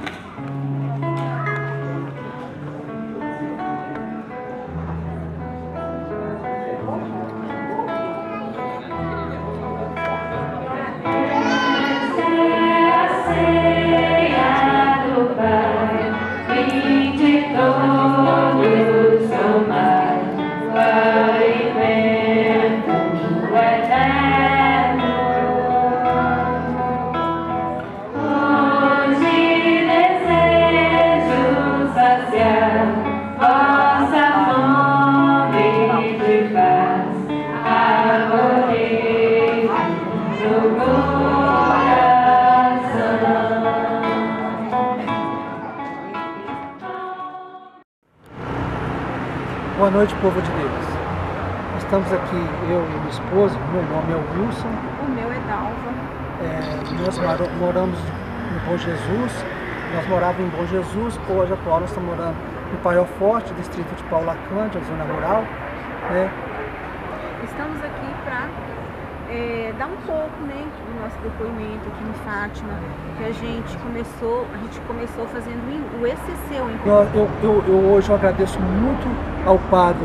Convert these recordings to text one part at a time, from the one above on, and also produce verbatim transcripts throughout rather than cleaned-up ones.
Boa noite, povo de Deus. Estamos aqui, eu e minha esposa, meu nome é Wilson. O meu é Dalva. É, nós moramos em Bom Jesus, nós morávamos em Bom Jesus, hoje atual nós estamos morando no Paiol Forte, distrito de Paula Cândia, zona rural. Né? Estamos aqui para é, dar um pouco, né, do nosso depoimento aqui em Fátima, que a gente começou, a gente começou fazendo o E C C. O eu, eu, eu, eu hoje eu agradeço muito ao padre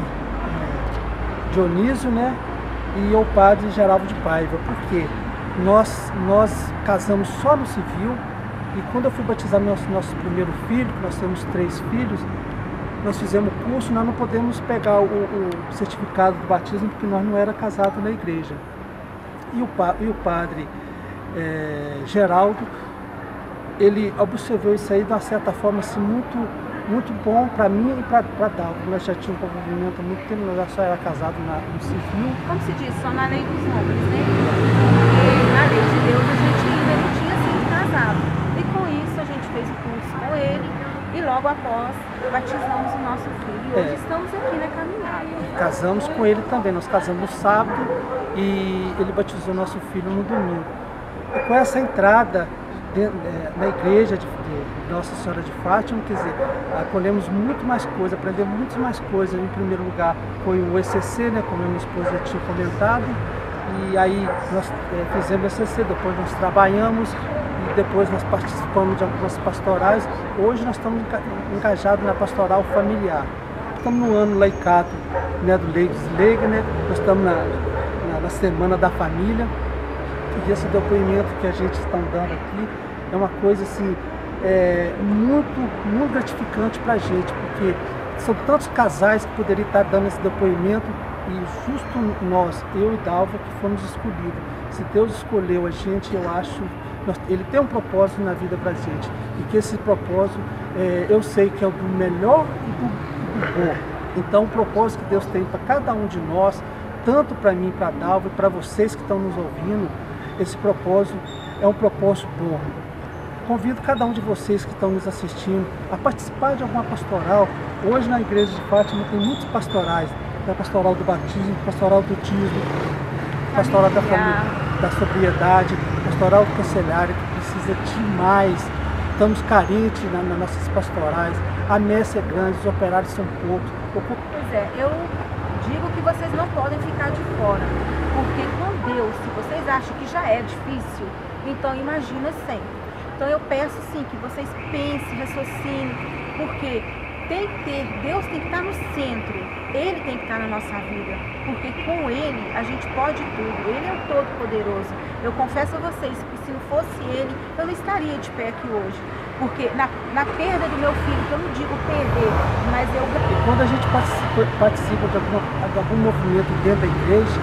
Dionísio, né, e ao padre Geraldo de Paiva, porque nós, nós casamos só no civil, e quando eu fui batizar nosso, nosso primeiro filho, nós temos três filhos, nós fizemos o curso, nós não podemos pegar o, o certificado do batismo, porque nós não era casado na igreja. E o, e o padre é, Geraldo, ele observou isso aí de uma certa forma assim, muito, muito bom para mim e para Dalva. Nós já tínhamos um envolvimento há muito tempo, nós já só era casado na, no civil. Como se diz, só na lei dos homens, né? Porque na lei de Deus a gente ainda não tinha sido casado. E com isso a gente fez o curso com ele e logo após batizamos o nosso filho. E hoje é. estamos aqui na caminhada. Casamos com ele também, nós casamos no sábado e ele batizou nosso filho no domingo. E com essa entrada de, é, na igreja de, de Nossa Senhora de Fátima, quer dizer, acolhemos muito mais coisas, aprendemos muito mais coisas. Em primeiro lugar foi o E C C, né, como a minha esposa tinha comentado, e aí nós é, fizemos o E C C, depois nós trabalhamos e depois nós participamos de algumas pastorais. Hoje nós estamos engajados na pastoral familiar. Estamos no ano laicato, né, do Ladies League, né, nós estamos na, na, na Semana da Família. E esse depoimento que a gente está dando aqui é uma coisa assim, é, muito, muito gratificante para a gente, porque são tantos casais que poderiam estar dando esse depoimento e justo nós, eu e Dalva, que fomos escolhidos. Se Deus escolheu a gente, eu acho, nós, Ele tem um propósito na vida para a gente, e que esse propósito, é, eu sei que é o do melhor e do, do bom. Então o propósito que Deus tem para cada um de nós, tanto para mim, para Dalva e para vocês que estão nos ouvindo, esse propósito é um propósito bom. Convido cada um de vocês que estão nos assistindo a participar de alguma pastoral. Hoje na igreja de Fátima tem muitos pastorais. Tem a pastoral do batismo, pastoral do dízimo, pastoral da família, da sobriedade, pastoral do cancelário, que precisa demais. Estamos carentes na, nas nossas pastorais. A messe é grande, os operários são poucos. Pois é, eu digo que vocês não podem ficar de fora, porque com Deus, se vocês acham que já é difícil, então imagina sempre. Então eu peço sim que vocês pensem, raciocinem, porque tem que ter, Deus tem que estar no centro, Ele tem que estar na nossa vida, porque com Ele a gente pode tudo, Ele é o Todo-Poderoso. Eu confesso a vocês que se não fosse Ele, eu não estaria de pé aqui hoje, porque na, na perda do meu filho, que eu não digo perder, mas eu... E quando a gente participa, participa de, algum, de algum movimento dentro da igreja,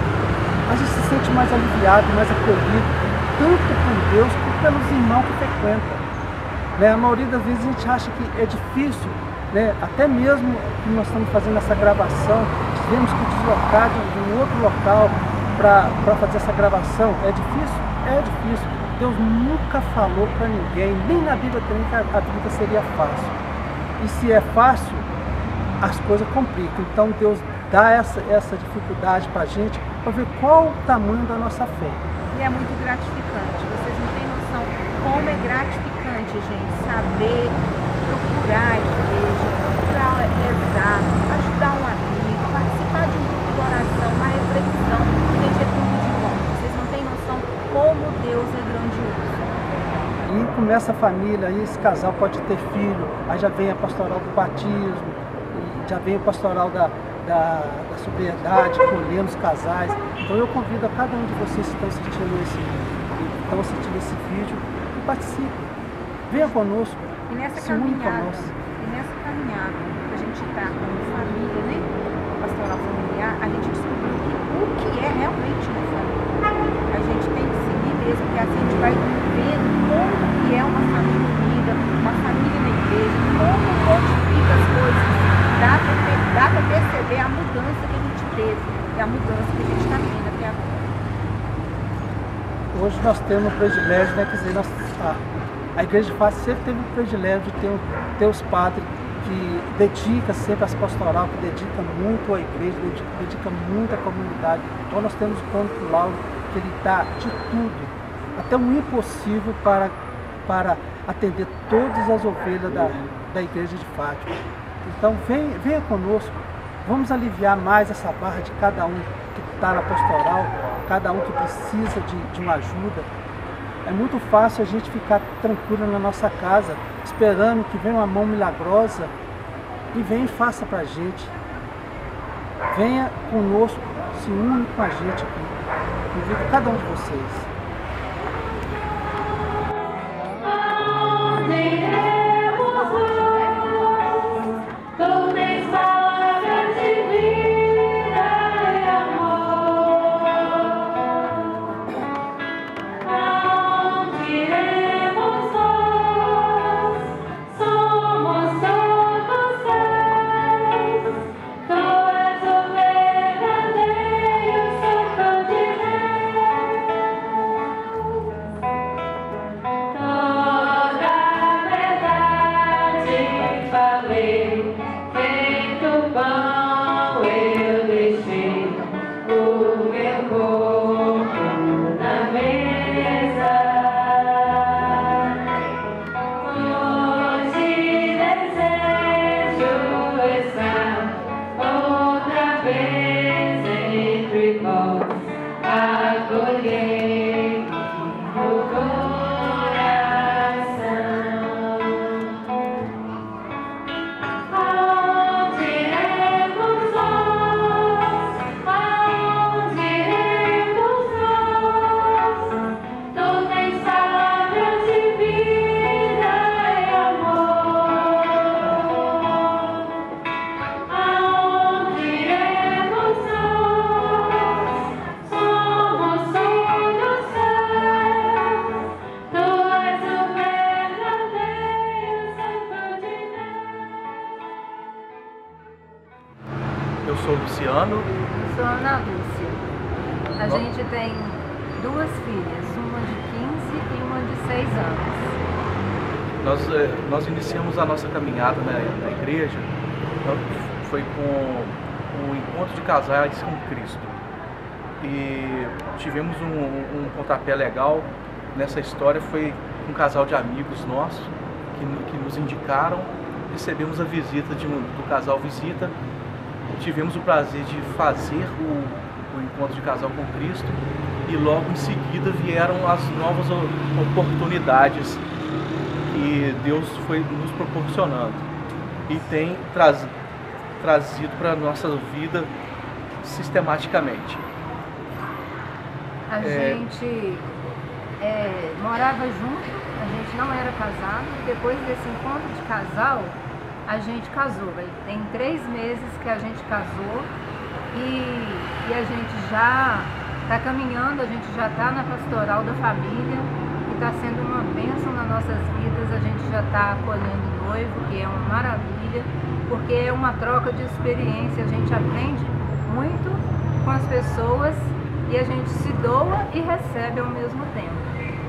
a gente se sente mais aliviado, mais acolhido, tanto por Deus quanto pelos irmãos que frequentam. Né? A maioria das vezes a gente acha que é difícil, né? Até mesmo que nós estamos fazendo essa gravação, tivemos que deslocar de um outro local para fazer essa gravação. É difícil? É difícil. Deus nunca falou para ninguém, nem na Bíblia tem que a vida seria fácil. E se é fácil, as coisas complicam. Então Deus dá essa, essa dificuldade para a gente, para ver qual o tamanho da nossa fé. E é muito gratificante, vocês não têm noção como é gratificante, gente, saber procurar a igreja, procurar rezar, ajudar um amigo, participar de um grupo de oração, uma reflexão, gente, é tudo de bom. Vocês não têm noção como Deus é grandioso. E essa família, aí esse casal pode ter filho, aí já vem a pastoral do batismo, já vem a pastoral da, da, da sobriedade, colhendo os casais. Então eu convido a cada um de vocês que estão assistindo esse, estão assistindo esse vídeo, que participe. Venha conosco, E nessa se une caminhada, conosco. e nessa caminhada que a gente está como família, né? Pastoral familiar, a gente descobriu que o que é realmente uma família. A gente tem que seguir mesmo, porque assim a gente vai vendo como que é uma família unida, uma família na igreja, como modifica as coisas. Dá para perceber a mudança que a gente teve e a mudança que a gente está tendo até agora. Hoje nós temos o privilégio, né, quer dizer, nós, a, a Igreja de Fátima sempre teve o privilégio de ter, ter os padres que dedicam sempre as pastoral, que dedicam muito à igreja, dedicam, dedicam muito à comunidade. Então nós temos o cônigo Lauro, que ele dá de tudo, até o impossível para, para atender todas as ovelhas da, da Igreja de Fátima. Então venha, venha conosco, vamos aliviar mais essa barra de cada um que está na pastoral, cada um que precisa de, de uma ajuda. É muito fácil a gente ficar tranquilo na nossa casa, esperando que venha uma mão milagrosa e venha e faça para a gente. Venha conosco, se une com a gente aqui. Convido cada um de vocês. Eu sou o Luciano. Eu sou a Ana Lúcia. A gente tem duas filhas, uma de quinze e uma de seis anos. Nós, nós iniciamos a nossa caminhada na, na igreja, foi com o encontro de casais com Cristo. E tivemos um, um pontapé legal nessa história, foi um casal de amigos nossos que, que nos indicaram. Recebemos a visita de um, do casal Visita. Tivemos o prazer de fazer o, o encontro de casal com Cristo e logo em seguida vieram as novas oportunidades que Deus foi nos proporcionando e tem traz, trazido para a nossa vida sistematicamente. A É... gente é, morava junto, a gente não era casado, depois desse encontro de casal, a gente casou. Tem três meses que a gente casou e, e a gente já está caminhando, a gente já está na pastoral da família e está sendo uma bênção nas nossas vidas. A gente já está acolhendo o noivo, que é uma maravilha, porque é uma troca de experiência, a gente aprende muito com as pessoas e a gente se doa e recebe ao mesmo tempo.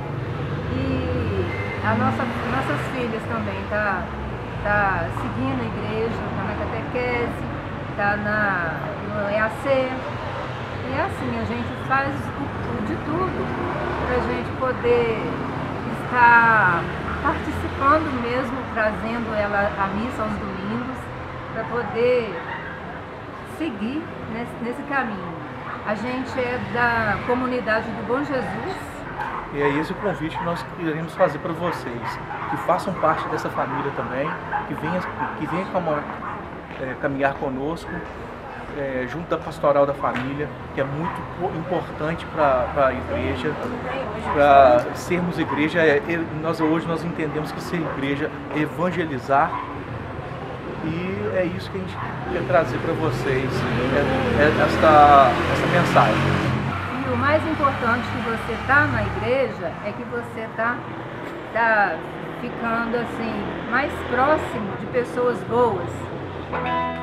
E a nossa, nossas filhas também tá está seguindo a igreja, está na catequese, está na, no E A C. E assim, a gente faz o, de tudo para a gente poder estar participando mesmo, trazendo ela à missa aos domingos, para poder seguir nesse, nesse caminho. A gente é da comunidade do Bom Jesus, E é esse o convite que nós queremos fazer para vocês, que façam parte dessa família também, que venham que venha é, caminhar conosco, é, junto da pastoral da família, que é muito importante para a igreja, para sermos igreja. É, nós hoje nós entendemos que ser igreja é evangelizar, e é isso que a gente quer trazer para vocês, é, é esta, essa mensagem. E o mais importante que você está na igreja é que você está tá ficando assim mais próximo de pessoas boas.